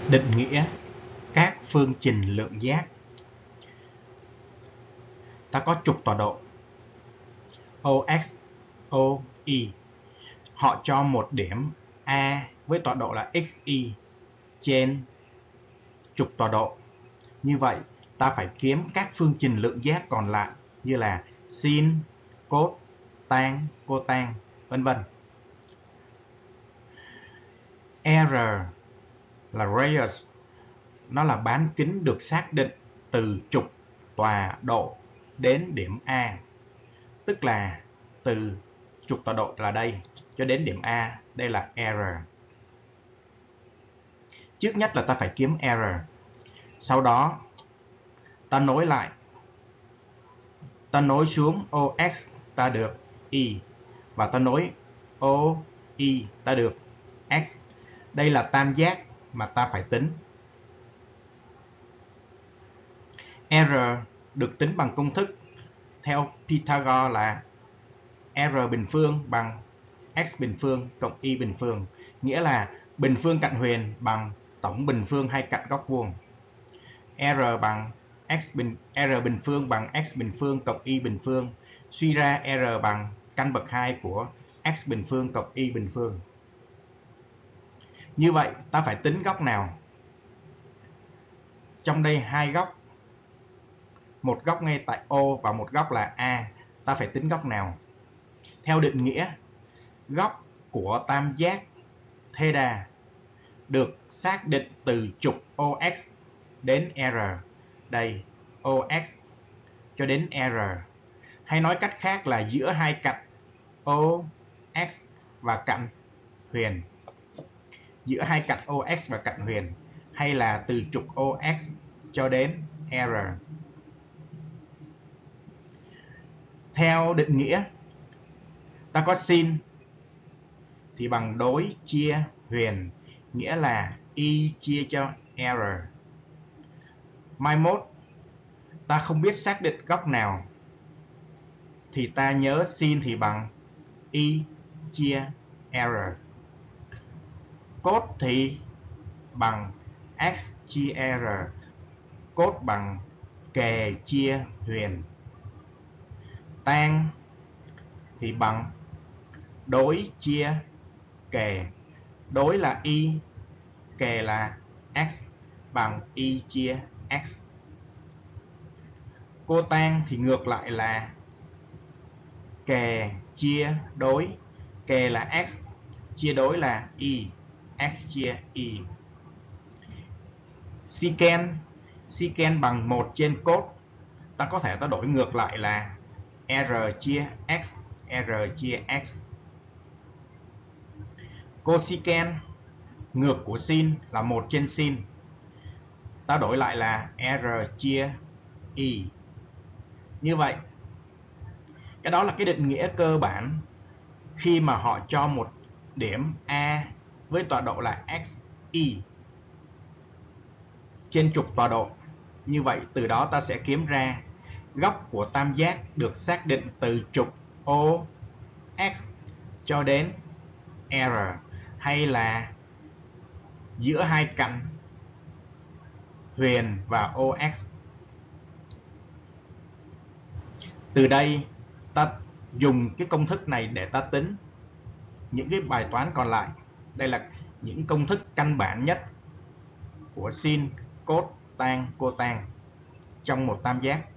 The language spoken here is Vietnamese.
Định nghĩa các phương trình lượng giác. Ta có trục tọa độ OX, OY. Họ cho một điểm A với tọa độ là XY trên trục tọa độ. Như vậy, ta phải kiếm các phương trình lượng giác còn lại như là sin, cos, tan, cotan, vân vân. R là radius, nó là bán kính được xác định từ trục tọa độ đến điểm A, tức là từ trục tọa độ là đây cho đến điểm A, đây là R. Trước nhất là ta phải kiếm R. Sau đó ta nối lại, ta nối xuống OX ta được Y, và ta nối OY ta được X. Đây là tam giác mà ta phải tính. R được tính bằng công thức theo Pythagore là R bình phương bằng X bình phương cộng Y bình phương, nghĩa là bình phương cạnh huyền bằng tổng bình phương hai cạnh góc vuông. R bình phương bằng X bình phương cộng Y bình phương, suy ra R bằng căn bậc 2 của X bình phương cộng Y bình phương. Như vậy ta phải tính góc nào? Trong đây hai góc, một góc ngay tại O và một góc là A, ta phải tính góc nào? Theo định nghĩa, góc của tam giác theta được xác định từ trục OX đến R, đây OX cho đến R, hay nói cách khác là giữa hai cạnh OX và cạnh huyền, giữa hai cạnh OX và cạnh huyền, hay là từ trục OX cho đến R. Theo định nghĩa, ta có sin thì bằng đối chia huyền, nghĩa là Y chia cho R. Mai mốt ta không biết xác định góc nào thì ta nhớ sin thì bằng Y chia R. Cos thì bằng X chia R. Cos bằng kề chia huyền. Tan thì bằng đối chia kề. Đối là Y, kề là X, bằng Y chia X. Cotan thì ngược lại là kề chia đối. Kề là X, chia đối là Y, X chia Y. Secant bằng 1 trên cos. Ta có thể ta đổi ngược lại là R chia X, R chia X. Cosecant, ngược của sin là 1 trên sin. Ta đổi lại là R chia Y. Như vậy, cái đó là cái định nghĩa cơ bản khi mà họ cho một điểm A với tọa độ là XY trên trục tọa độ. Như vậy, từ đó ta sẽ kiếm ra góc của tam giác được xác định từ trục OX cho đến R, hay là giữa hai cạnh huyền và OX. Từ đây, ta dùng cái công thức này để ta tính những cái bài toán còn lại. Đây là những công thức căn bản nhất của sin, cos, tan, cotan trong một tam giác.